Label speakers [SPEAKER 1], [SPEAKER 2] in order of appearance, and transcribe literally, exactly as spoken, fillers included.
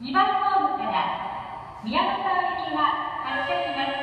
[SPEAKER 1] にばんホームから宮本行きが発車します。